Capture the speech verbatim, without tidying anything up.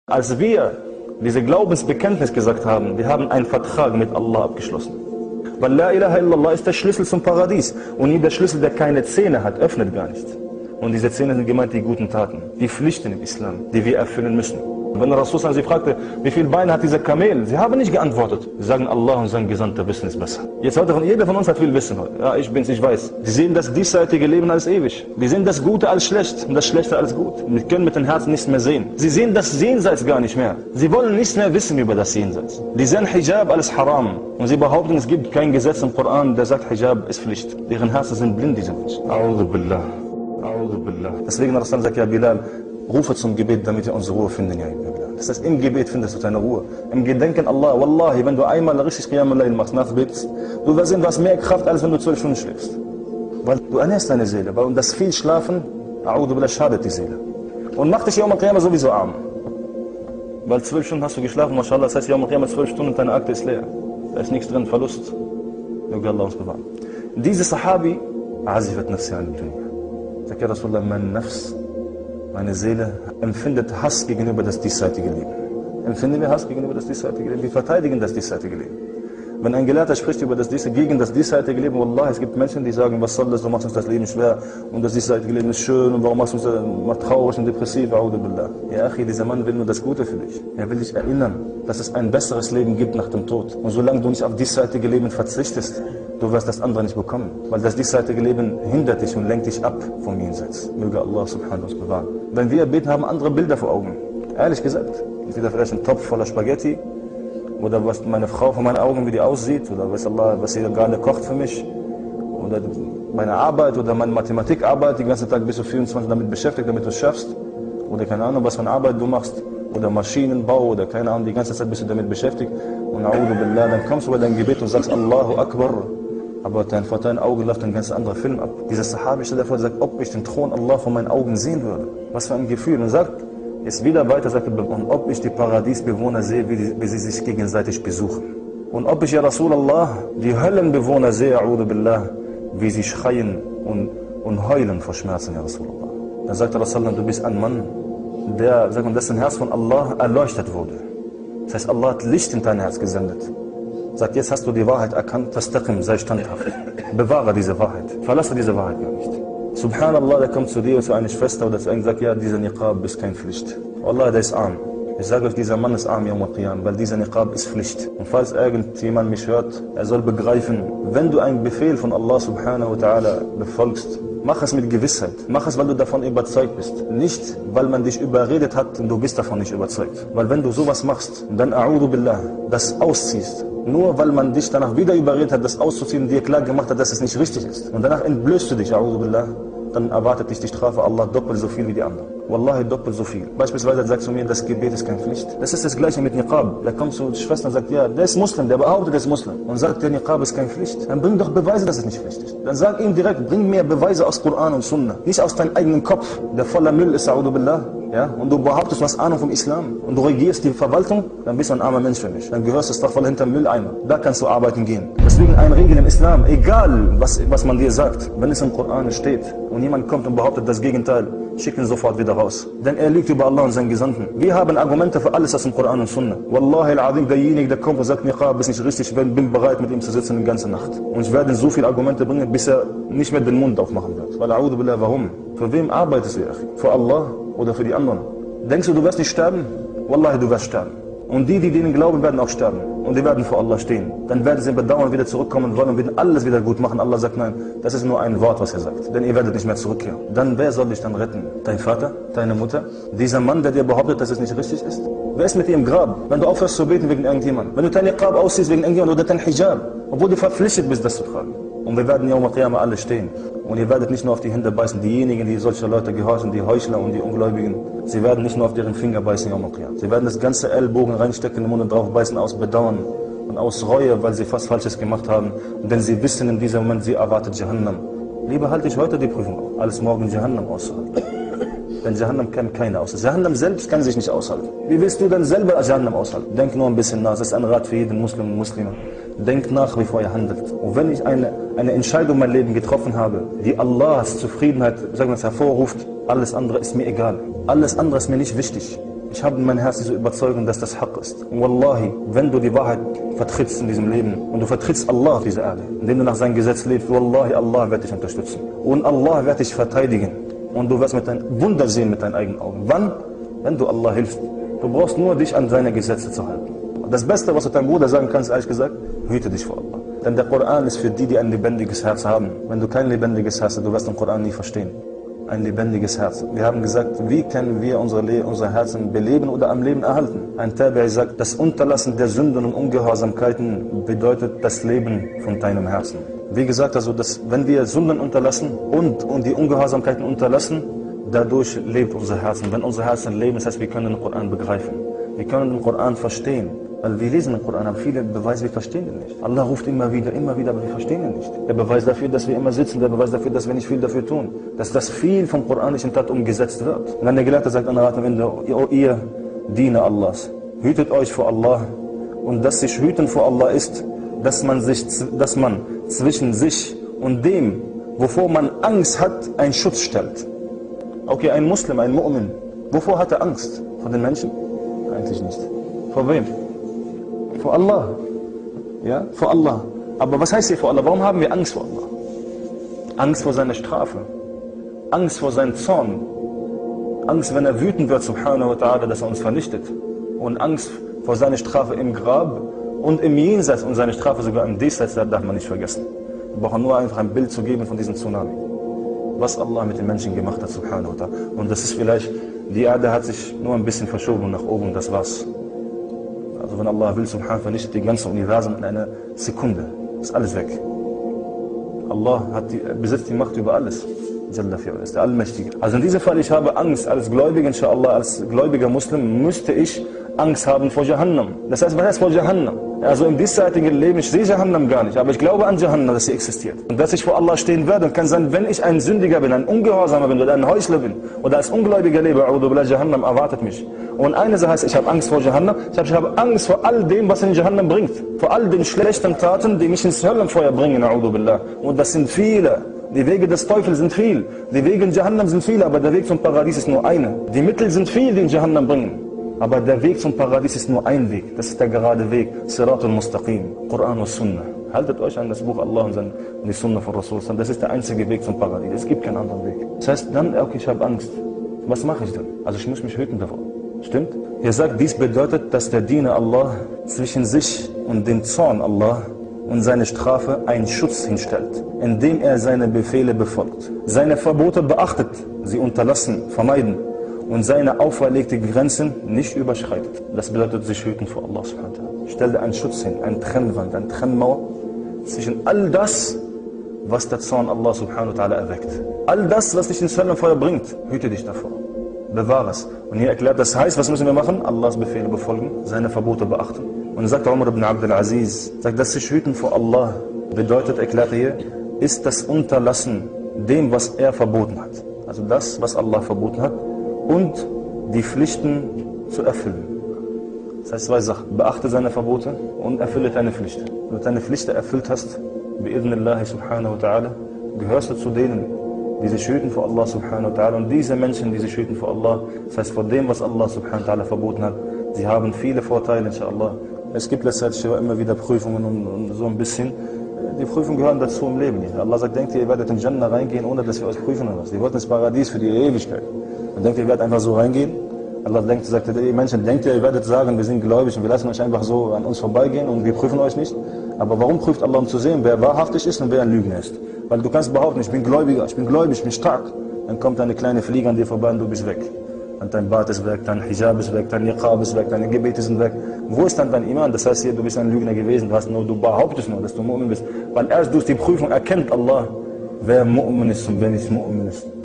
Als wir diese Glaubensbekenntnis gesagt haben, wir haben einen Vertrag mit Allah abgeschlossen. Weil La ilaha illallah ist der Schlüssel zum Paradies. Und jeder Schlüssel, der keine Zähne hat, öffnet gar nicht. Und diese Zähne sind gemeint die guten Taten, die Pflichten im Islam, die wir erfüllen müssen. Wenn Rasul sie fragte, wie viele Beine hat dieser Kamel? Sie haben nicht geantwortet. Sie sagen, Allah und sein Gesandter wissen es besser. Jetzt heute, jeder von uns hat viel Wissen heute. Ja, ich bin's, ich weiß. Sie sehen das diesseitige Leben als ewig. Die sehen das Gute als schlecht und das Schlechte als gut. Sie können mit dem Herzen nichts mehr sehen. Sie sehen das Jenseits gar nicht mehr. Sie wollen nichts mehr wissen über das Jenseits. Die sehen Hijab als Haram. Und sie behaupten, es gibt kein Gesetz im Koran, der sagt, Hijab ist Pflicht. Deren Herzen sind blind, diese Menschen. A'udhu billah. A'udhu billah. Deswegen Rasul sagt, ja Bilal, rufe zum Gebet, damit wir unsere Ruhe finden, ja Bilal. Das heißt, im Gebet findest du deine Ruhe. Im Gedenken Allah, Wallahi, wenn du einmal richtig Qiyam al-Layl machst, nachbetest, du wirst sehen, du hast mehr Kraft, als wenn du zwölf Stunden schläfst. Weil du ernährst deine Seele. Weil das viel Schlafen, A'udhu billah, schadet die Seele. Und mach dich Yawm al-Qiyamah sowieso arm. Weil zwölf Stunden hast du geschlafen, mashallah, das heißt, Yawm al-Qiyamah zwölf Stunden und deine Akte ist leer. Da ist nichts drin, Verlust. Möge Allah uns bewahren. Diese Sahabi, Azifat nafsi an dunya. Sagt ja Rasulullah, mein Nafs, meine Seele empfindet Hass gegenüber das diesseitige Leben. Empfinden wir Hass gegenüber das diesseitige Leben? Wir verteidigen das diesseitige Leben. Wenn ein Gelehrter spricht über das dies, gegen das diesseitige Leben, Wallah, es gibt Menschen, die sagen, was soll das, du machst uns das Leben schwer und das diesseitige Leben ist schön und warum machst du uns das traurig und depressiv, A'udhu billah. Ja, Achi, dieser Mann will nur das Gute für dich. Er will dich erinnern, dass es ein besseres Leben gibt nach dem Tod. Und solange du nicht auf diesseitige Leben verzichtest, du wirst das andere nicht bekommen. Weil das diesseitige Leben hindert dich und lenkt dich ab vom Jenseits. Möge Allah subhanahu wa bewahren. Wenn wir beten, haben andere Bilder vor Augen. Ehrlich gesagt. Entweder vielleicht ein Topf voller Spaghetti, oder was meine Frau vor meinen Augen, wie die aussieht, oder weiß Allah, was sie gerade kocht für mich, oder meine Arbeit, oder meine Mathematikarbeit, den ganzen Tag bist du vierundzwanzig damit beschäftigt, damit du es schaffst, oder keine Ahnung, was für eine Arbeit du machst, oder Maschinenbau, oder keine Ahnung, die ganze Zeit bist du damit beschäftigt, und A'udhu billah, dann kommst du bei deinem Gebet und sagst Allahu Akbar, aber dein, vor deinen Augen läuft ein ganz anderer Film ab. Dieser Sahabi stellt davor, sagt, ob ich den Thron Allah vor meinen Augen sehen würde. Was für ein Gefühl. Und sagt, ist wieder weiter, sagt er, und ob ich die Paradiesbewohner sehe, wie, die, wie sie sich gegenseitig besuchen. Und ob ich, ja Rasulallah, die Höllenbewohner sehe, A'udhu billah, wie sie schreien und, und heulen vor Schmerzen, ja Rasulallah. Dann sagt er, Rasulallah, du bist ein Mann, der, sagt man, dessen Herz von Allah erleuchtet wurde. Das heißt, Allah hat Licht in dein Herz gesendet. Sagt, jetzt hast du die Wahrheit erkannt, fastaqim, sei standhaft. Bewahre diese Wahrheit. Verlasse diese Wahrheit gar nicht. Subhanallah, der kommt zu dir, zu einer Schwester oder zu einem sagt, ja, dieser Niqab ist keine Pflicht. Allah, der ist arm. Ich sage euch, dieser Mann ist arm, Yawm al-Qiyam, weil dieser Niqab ist Pflicht. Und falls irgendjemand mich hört, er soll begreifen, wenn du einen Befehl von Allah subhanahu wa ta'ala befolgst, mach es mit Gewissheit. Mach es, weil du davon überzeugt bist. Nicht, weil man dich überredet hat und du bist davon nicht überzeugt. Weil wenn du sowas machst, dann A'udhu billah, das ausziehst, nur weil man dich danach wieder überredet hat, das auszuziehen und dir klar gemacht hat, dass es nicht richtig ist. Und danach entblößt du dich, A'udhu billah, dann erwartet dich die Strafe Allah doppelt so viel wie die anderen. Wallahi doppelt so viel. Beispielsweise sagst du mir, das Gebet ist keine Pflicht. Das ist das gleiche mit Niqab. Da kommst du zur Schwester und sagt, ja, der ist Muslim, der behauptet, der ist Muslim. Und sagt, der Niqab ist keine Pflicht. Dann bring doch Beweise, dass es nicht Pflicht ist. Dann sag ihm direkt, bring mir Beweise aus Koran und Sunna. Nicht aus deinem eigenen Kopf, der voller Müll ist, A'udhu billah. Ja? Und du behauptest, du hast Ahnung vom Islam. Und du regierst die Verwaltung, dann bist du ein armer Mensch für mich. Dann gehörst du doch voll hinter Mülleimer. Da kannst du arbeiten gehen. Deswegen eine Regel im Islam, egal was, was man dir sagt, wenn es im Koran steht und jemand kommt und behauptet das Gegenteil, schick ihn sofort wieder raus. Denn er lügt über Allah und seinen Gesandten. Wir haben Argumente für alles aus dem Koran und Sunna. Wallahi al-Azim, derjenige, der kommt und sagt, Niqab ist nicht richtig, ich bin bereit, mit ihm zu sitzen die ganze Nacht. Und ich werde so viele Argumente bringen, bis er nicht mehr den Mund aufmachen wird. Weil, A'udhu billah, warum? Für wem arbeitest du, Achi? Für Allah oder für die anderen? Denkst du, du wirst nicht sterben? Wallahi, du wirst sterben. Und die, die denen glauben, werden auch sterben. Und die werden vor Allah stehen. Dann werden sie bedauern, wieder zurückkommen wollen und werden alles wieder gut machen. Allah sagt, nein, das ist nur ein Wort, was er sagt. Denn ihr werdet nicht mehr zurückkehren. Dann, wer soll dich dann retten? Dein Vater? Deine Mutter? Dieser Mann, der dir behauptet, dass es nicht richtig ist? Wer ist mit dir im Grab? Wenn du aufhörst zu beten wegen irgendjemandem. Wenn du dein Niqab ausziehst wegen irgendjemandem oder dein Hijab. Obwohl du verpflichtet bist, das zu tragen. Und wir werden Yawm al-Qiyamah alle stehen. Und ihr werdet nicht nur auf die Hände beißen, diejenigen, die solche Leute gehorchen, die Heuchler und die Ungläubigen, sie werden nicht nur auf deren Finger beißen, Yawm al-Qiyamah. Sie werden das ganze Ellbogen reinstecken in den Mund und drauf beißen aus Bedauern und aus Reue, weil sie fast Falsches gemacht haben. Denn sie wissen in diesem Moment, sie erwartet Jahannam. Lieber halte ich heute die Prüfung auf, als morgen Jahannam auszuhalten. Denn Jahannam kann keiner aushalten. Jahannam selbst kann sich nicht aushalten. Wie willst du denn selber Jahannam aushalten? Denk nur ein bisschen nach, das ist ein Rat für jeden Muslim und Muslime. Denkt nach, bevor ihr handelt. Und wenn ich eine, eine Entscheidung in meinem Leben getroffen habe, die Allahs Zufriedenheit, sagen wir es, hervorruft, alles andere ist mir egal. Alles andere ist mir nicht wichtig. ich habe in meinem Herzen diese Überzeugung, dass das Haqq ist. Und Wallahi, wenn du die Wahrheit vertrittst in diesem Leben und du vertrittst Allah auf dieser Erde, indem du nach seinem Gesetz lebst, Wallahi, Allah wird dich unterstützen. Und Allah wird dich verteidigen. Und du wirst mit deinem Wunder sehen mit deinen eigenen Augen. Wann? Wenn du Allah hilfst. Du brauchst nur dich an seine Gesetze zu halten. Das Beste, was du deinem Bruder sagen kannst, ehrlich gesagt, hüte dich vor Allah. Denn der Koran ist für die, die ein lebendiges Herz haben. Wenn du kein lebendiges Herz hast, du wirst den Koran nie verstehen. Ein lebendiges Herz. Wir haben gesagt, wie können wir unsere, unsere Herzen beleben oder am Leben erhalten? Ein Tabi'i sagt, das Unterlassen der Sünden und Ungehorsamkeiten bedeutet das Leben von deinem Herzen. Wie gesagt, also, dass wenn wir Sünden unterlassen und, und die Ungehorsamkeiten unterlassen, dadurch lebt unser Herzen. Wenn unser Herzen leben, das heißt, wir können den Koran begreifen. Wir können den Koran verstehen. Weil wir lesen den Koran, aber viele Beweise, wir verstehen ihn nicht. Allah ruft immer wieder, immer wieder, aber wir verstehen ihn nicht. Der Beweis dafür, dass wir immer sitzen, der Beweis dafür, dass wir nicht viel dafür tun. Dass das viel vom koranischen Tat umgesetzt wird. Und dann der Gelehrte sagt an der Rat am Ende, oh, ihr Diener Allahs, hütet euch vor Allah. Und dass sich hüten vor Allah ist, dass man, sich, dass man zwischen sich und dem, wovor man Angst hat, einen Schutz stellt. Okay, ein Muslim, ein Mu'min, wovor hat er Angst? Vor den Menschen? Eigentlich nicht. Vor wem? Vor Allah. Ja, vor Allah. Aber was heißt hier vor Allah? Warum haben wir Angst vor Allah? Angst vor seiner Strafe. Angst vor seinem Zorn. Angst, wenn er wütend wird, subhanahu wa ta'ala, dass er uns vernichtet. Und Angst vor seiner Strafe im Grab und im Jenseits und seine Strafe sogar im Diesseits, das darf man nicht vergessen. Wir brauchen nur einfach ein Bild zu geben von diesem Tsunami. Was Allah mit den Menschen gemacht hat, subhanahu wa ta'ala. Und das ist vielleicht, die Erde hat sich nur ein bisschen verschoben nach oben, das war's. Also wenn Allah will, subhanahu, vernichtet die ganze Universum in einer Sekunde. Ist alles weg. Allah hat die, besitzt die Macht über alles. Jalla fi'ala, ist der Allmächtige. Also in diesem Fall, ich habe Angst, als Gläubiger, inshallah, als gläubiger Muslim, müsste ich Angst haben vor Jahannam. Das heißt, was heißt vor Jahannam? Also im diesseitigen Leben, ich sehe Jahannam gar nicht, aber ich glaube an Jahannam, dass sie existiert. Und dass ich vor Allah stehen werde, und kann sein, wenn ich ein Sündiger bin, ein Ungehorsamer bin oder ein Heuchler bin oder als Ungläubiger lebe, Jahannam erwartet mich. Und eine Sache heißt, ich habe Angst vor Jahannam, ich habe, ich habe Angst vor all dem, was in Jahannam bringt. Vor all den schlechten Taten, die mich ins Höllenfeuer bringen, und das sind viele. Die Wege des Teufels sind viel, die Wege in Jahannam sind viele, aber der Weg zum Paradies ist nur eine. Die Mittel sind viel, die in Jahannam bringen. Aber der Weg zum Paradies ist nur ein Weg, das ist der gerade Weg, Siratul Mustaqim, Koran und Sunnah. Haltet euch an das Buch Allah und die Sunnah von Rasul, das ist der einzige Weg zum Paradies, es gibt keinen anderen Weg. Das heißt dann, okay, ich habe Angst, was mache ich dann? Also ich muss mich hüten davor, stimmt? Ihr sagt, dies bedeutet, dass der Diener Allah zwischen sich und dem Zorn Allah und seine Strafe einen Schutz hinstellt, indem er seine Befehle befolgt, seine Verbote beachtet, sie unterlassen, vermeiden und seine auferlegten Grenzen nicht überschreitet. Das bedeutet sich hüten vor Allah subhanahu wa ta'ala. Stelle einen Schutz hin, eine Trennwand, eine Trennmauer zwischen all das, was der Zorn Allah subhanahu wa ta'ala erweckt. All das, was dich ins Höllenfeuer bringt, hüte dich davor. Bewahre es. Und hier erklärt, das heißt, was müssen wir machen? Allahs Befehle befolgen, seine Verbote beachten. Und sagt Umar ibn Abdul Aziz, sagt, dass sich hüten vor Allah bedeutet, erklärt er hier, ist das Unterlassen dem, was er verboten hat. Also das, was Allah verboten hat, und die Pflichten zu erfüllen. Das heißt zwei Sachen. Beachte seine Verbote und erfülle deine Pflicht. Wenn du deine Pflicht erfüllt hast, bi'idhnillahi subhanahu wa ta'ala, gehörst du zu denen, die sich hüten vor Allah subhanahu wa ta'ala. Und diese Menschen, die sich hüten vor Allah, das heißt vor dem, was Allah subhanahu wa ta'ala verboten hat, sie haben viele Vorteile, inshallah. Es gibt letztendlich immer wieder Prüfungen und, und so ein bisschen. Die Prüfungen gehören dazu im Leben. Allah sagt, denkt ihr, ihr werdet in Jannah reingehen, ohne dass wir euch prüfen oder was? Ihr wollt ins Paradies für die Ewigkeit. Und denkt ihr, ihr werdet einfach so reingehen? Allah denkt, sagt, ihr Menschen, denkt ihr, ihr werdet sagen, wir sind gläubig und wir lassen euch einfach so an uns vorbeigehen und wir prüfen euch nicht? Aber warum prüft Allah, um zu sehen, wer wahrhaftig ist und wer ein Lügner ist? Weil du kannst behaupten, ich bin Gläubiger, ich bin gläubig, ich bin stark. Dann kommt eine kleine Fliege an dir vorbei und du bist weg. Und dein Bart ist weg, dein Hijab ist weg, dein Niqab ist weg, deine Gebete sind weg. Wo ist dann dein Iman? Das heißt hier, du bist ein Lügner gewesen, du, hast nur, du behauptest nur, dass du Mu'min bist. Weil erst durch die Prüfung erkennt Allah, wer Mu'min ist und wer nicht Mu'min ist.